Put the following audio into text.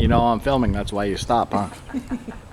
You know I'm filming, that's why you stop, huh?